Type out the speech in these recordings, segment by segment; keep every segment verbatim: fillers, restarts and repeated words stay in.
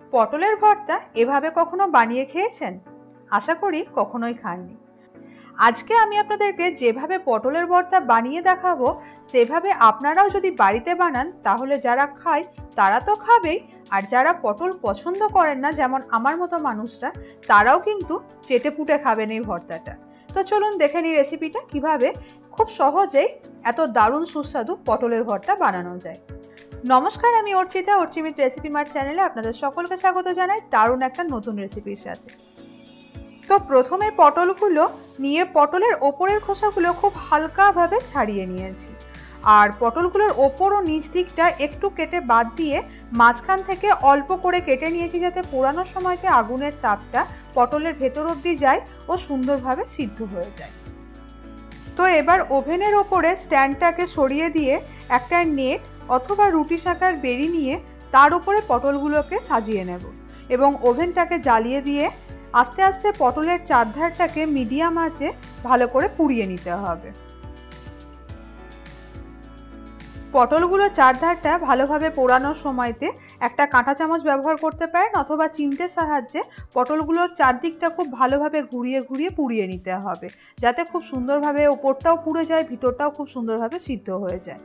পটলের ভর্তা এভাবে কখনো বানিয়ে খেয়েছেন? আশা করি কখনোই খাননি। আজকে আমি আপনাদেরকে যেভাবে পটলের ভর্তা বানিয়ে দেখাবো সেভাবে আপনারাও যদি বাড়িতে বানান তাহলে যারা খায় তারা তো খাবেই, আর যারা পটল পছন্দ করেন না যেমন আমার মতো মানুষরা তারাও কিন্তু চেটেপুটে খাবেন এই ভর্তাটা। তো চলুন দেখে নিই রেসিপিটা কিভাবে খুব সহজেই এত দারুণ সুস্বাদু পটলের ভর্তা বানানো যায়। নমস্কার, আমি অর্চিতা, অর্চিমিত রেসিপি মার্ট চ্যানেলে আপনাদের সকলকে স্বাগত জানাই দারুণ একটা নতুন রেসিপির সাথে। তো প্রথমে পটলগুলো নিয়ে পটলের ওপরের খোসাগুলো খুব হালকাভাবে ছাড়িয়ে নিয়েছি, আর পটলগুলোর ওপর ও নিচ দিকটা একটু কেটে বাদ দিয়ে মাঝখান থেকে অল্প করে কেটে নিয়েছি যাতে পোড়ানোর সময়তে আগুনের তাপটা পটলের ভেতর অবধি যায় ও সুন্দরভাবে সিদ্ধ হয়ে যায়। তো এবার ওভেনের ওপরে স্ট্যান্ডটাকে সরিয়ে দিয়ে একটা নেট অথবা রুটি শাকার বেরি নিয়ে তার উপরে পটলগুলোকে সাজিয়ে নেব এবং ওভেনটাকে জ্বালিয়ে দিয়ে আস্তে আস্তে পটলের চারধারটাকে মিডিয়াম আঁচে ভালো করে পুড়িয়ে নিতে হবে। পটলগুলো চারধারটা ভালোভাবে পোড়ানোর সময়তে একটা কাঁটা চামচ ব্যবহার করতে পারেন অথবা চিমটের সাহায্যে পটলগুলোর চারদিকটা খুব ভালোভাবে ঘুরিয়ে ঘুরিয়ে পুড়িয়ে নিতে হবে যাতে খুব সুন্দরভাবে ওপরটাও পুড়ে যায়, ভিতরটাও খুব সুন্দরভাবে সিদ্ধ হয়ে যায়।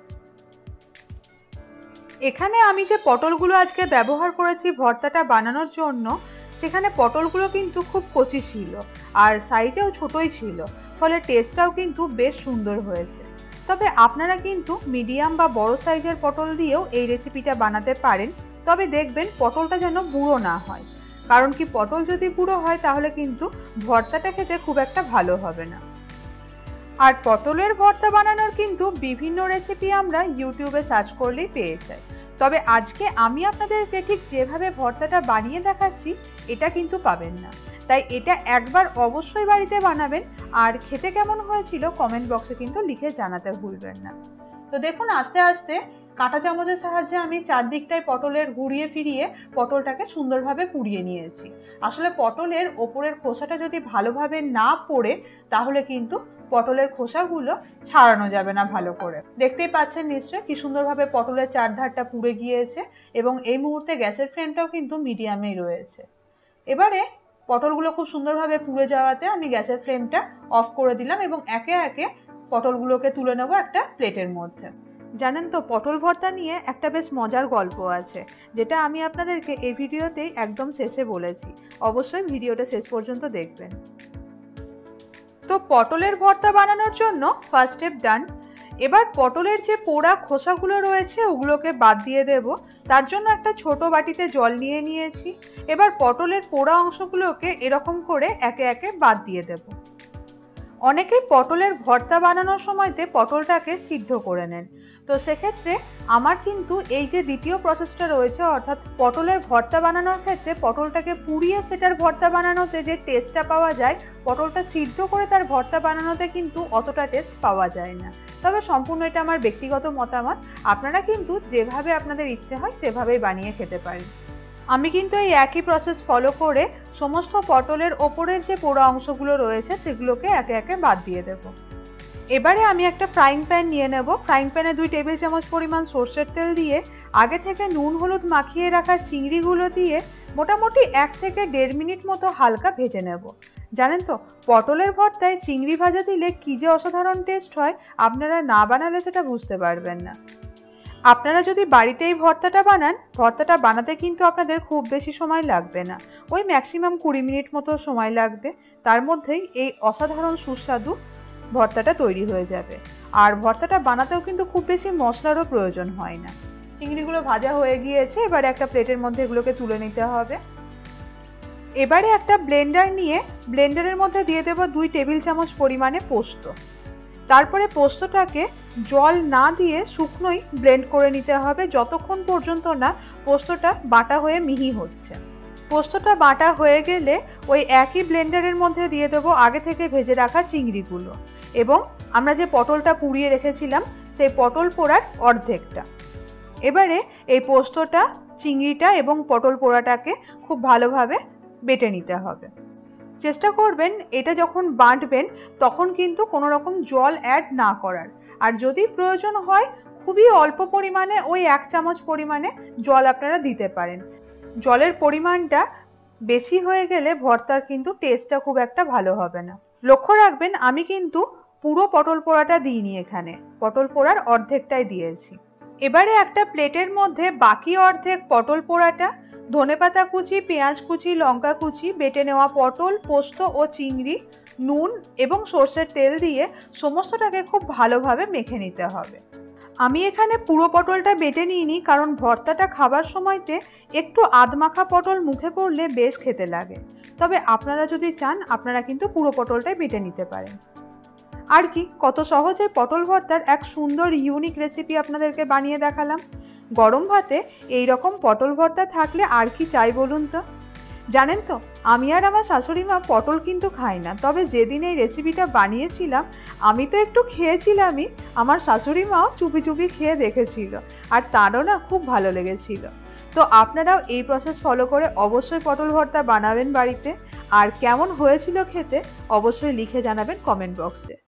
এখানে আমি যে পটলগুলো আজকে ব্যবহার করেছি ভর্তাটা বানানোর জন্য, সেখানে পটলগুলো কিন্তু খুব কচি ছিল আর সাইজেও ছোটই ছিল, ফলে টেস্টটাও কিন্তু বেশ সুন্দর হয়েছে। তবে আপনারা কিন্তু মিডিয়াম বা বড় সাইজের পটল দিয়েও এই রেসিপিটা বানাতে পারেন, তবে দেখবেন পটলটা যেন বুড়ো না হয়, কারণ কি পটল যদি বুড়ো হয় তাহলে কিন্তু ভর্তাটা খেতে খুব একটা ভালো হবে না। আর পটলের ভর্তা বানানোর কিন্তু বিভিন্ন রেসিপি আমরা ইউটিউবে সার্চ করলেই পেয়ে যাই, তবে আজকে আমি আপনাদেরকে ঠিক যেভাবে ভর্তাটা বানিয়ে দেখাচ্ছি এটা কিন্তু পাবেন না। তাই এটা একবার অবশ্যই বাড়িতে বানাবেন, আর খেতে কেমন হয়েছিল কমেন্ট বক্সে কিন্তু লিখে জানাতে ভুলবেন না। তো দেখুন আস্তে আস্তে কাঁটা চামচের সাহায্যে আমি চারদিকটায় পটলের ঘুরিয়ে ফিরিয়ে পটলটাকে সুন্দরভাবে পুড়িয়ে নিয়েছি। আসলে পটলের ওপরের খোসাটা যদি ভালোভাবে না পোড়ে তাহলে কিন্তু পটলের খোসাগুলো ছাড়ানো যাবে না ভালো করে। দেখতেই পাচ্ছেন নিশ্চয়ই কি সুন্দরভাবে পটলের চারধারটা পুড়ে গিয়েছে এবং এই মুহূর্তে গ্যাসের ফ্লেমটাও কিন্তু মিডিয়ামেই রয়েছে। এবারে পটলগুলো খুব সুন্দরভাবে পুড়ে যাওয়াতে আমি গ্যাসের ফ্লেমটা অফ করে দিলাম এবং একে একে পটলগুলোকে তুলে নেব একটা প্লেটের মধ্যে। জানেন তো পটল ভর্তা নিয়ে একটা বেশ মজার গল্প আছে, যেটা আমি আপনাদেরকে এই ভিডিওতেই একদম শেষে বলেছি, অবশ্যই ভিডিওটা শেষ পর্যন্ত দেখবেন। তো পটলের ভর্তা বানানোর জন্য ফার্স্ট স্টেপ ডান। এবার পটলের যে পোড়া খোসাগুলো রয়েছে ওগুলোকে বাদ দিয়ে দেব। তার জন্য একটা ছোট বাটিতে জল নিয়ে নিয়েছি। এবার পটলের পোড়া অংশগুলোকে এরকম করে একে একে বাদ দিয়ে দেব। অনেকেই পটলের ভর্তা বানানোর সময়তে পটলটাকে সিদ্ধ করে নেন, তো সেক্ষেত্রে আমার কিন্তু এই যে দ্বিতীয় প্রসেসটা রয়েছে, অর্থাৎ পটলের ভর্তা বানানোর ক্ষেত্রে পটলটাকে পুড়িয়ে সেটার ভর্তা বানানোতে যে টেস্টটা পাওয়া যায়, পটলটা সিদ্ধ করে তার ভর্তা বানানোতে কিন্তু অতটা টেস্ট পাওয়া যায় না। তবে সম্পূর্ণ এটা আমার ব্যক্তিগত মতামত, আপনারা কিন্তু যেভাবে আপনাদের ইচ্ছে হয় সেভাবেই বানিয়ে খেতে পারেন। আমি কিন্তু এই একই প্রসেস ফলো করে সমস্ত পটলের ওপরের যে পোড়া অংশগুলো রয়েছে সেগুলোকে একে একে বাদ দিয়ে দেব। এবারে আমি একটা ফ্রাইং প্যান নিয়ে নেব। ফ্রাইং প্যানে দুই টেবিল চামচ পরিমাণ সর্ষের তেল দিয়ে আগে থেকে নুন হলুদ মাখিয়ে রাখা চিংড়িগুলো দিয়ে মোটামুটি এক থেকে দেড় মিনিট মতো হালকা ভেজে নেব। জানেন তো পটলের ভর্তায় চিংড়ি ভাজা দিলে কি যে অসাধারণ টেস্ট হয়, আপনারা না বানালে সেটা বুঝতে পারবেন না। আপনারা যদি বাড়িতে এই ভর্তাটা বানান, ভর্তাটা বানাতে কিন্তু আপনাদের খুব বেশি সময় লাগবে না, ওই ম্যাক্সিমাম কুড়ি মিনিট মতো সময় লাগবে। তার মধ্যেই এই অসাধারণ সুস্বাদু ভর্তাটা তৈরি হয়ে যাবে। আর ভর্তাটা বানাতেও কিন্তু খুব বেশি মশলারও প্রয়োজন হয় না। চিংড়িগুলো ভাজা হয়ে গিয়েছে, এবারে একটা প্লেটের মধ্যে এগুলোকে তুলে নিতে হবে। এবারে একটা ব্লেন্ডার নিয়ে ব্লেন্ডারের মধ্যে দিয়ে দেব দুই টেবিল চামচ পরিমাণে পোস্ত। তারপরে পোস্তটাকে জল না দিয়ে শুকনোই ব্লেন্ড করে নিতে হবে যতক্ষণ পর্যন্ত না পোস্তটা বাটা হয়ে মিহি হচ্ছে। পোস্তটা বাটা হয়ে গেলে ওই একই ব্লেন্ডারের মধ্যে দিয়ে দেবো আগে থেকে ভেজে রাখা চিংড়িগুলো এবং আমরা যে পটলটা পুড়িয়ে রেখেছিলাম সেই পটল পোড়ার অর্ধেকটা। এবারে এই পোস্তটা, চিংড়িটা এবং পটল পোড়াটাকে খুব ভালোভাবে বেটে নিতে হবে। চেষ্টা করবেন এটা যখন বাটবেন তখন কিন্তু কোনো রকম জল অ্যাড না করার, আর যদি প্রয়োজন হয় খুবই অল্প পরিমাণে ওই এক চামচ পরিমাণে জল আপনারা দিতে পারেন। জলের পরিমাণটা বেশি হয়ে গেলে ভর্তার কিন্তু টেস্টটা খুব একটা ভালো হবে না। লক্ষ্য রাখবেন আমি কিন্তু পুরো পটল পোড়াটা দিইনি, এখানে পটল পোড়ার অর্ধেকটাই দিয়েছি। এবারে একটা প্লেটের মধ্যে বাকি অর্ধেক পটল পোড়াটা ধনেপাতা কুচি, পেঁয়াজ কুচি, লঙ্কা কুচি, বেটে নেওয়া পটল, পোস্ত ও চিংড়ি, নুন এবং সর্ষের তেল দিয়ে সমস্তটাকে খুব ভালোভাবে মেখে নিতে হবে। আমি এখানে পুরো পটলটা বেটে নিইনি, কারণ ভর্তাটা খাবার সময়তে একটু আধমাখা পটল মুখে পড়লে বেশ খেতে লাগে। তবে আপনারা যদি চান আপনারা কিন্তু পুরো পটলটাই বেটে নিতে পারেন। আর কি, কত সহজে পটল ভর্তার এক সুন্দর ইউনিক রেসিপি আপনাদেরকে বানিয়ে দেখালাম। গরম ভাতে এই রকম পটল ভর্তা থাকলে আর কি চাই বলুন তো। জানেন তো, আমি আর আমার শাশুড়ি মা পটল কিন্তু খাই না, তবে যেদিন এই রেসিপিটা বানিয়েছিলাম আমি তো একটু খেয়েছিলামই, আমার শাশুড়ি মাও চুপি চুপি খেয়ে দেখেছিল, আর তারও না খুব ভালো লেগেছিল। তো আপনারাও এই প্রসেস ফলো করে অবশ্যই পটল ভর্তা বানাবেন বাড়িতে, আর কেমন হয়েছিল খেতে অবশ্যই লিখে জানাবেন কমেন্ট বক্সে।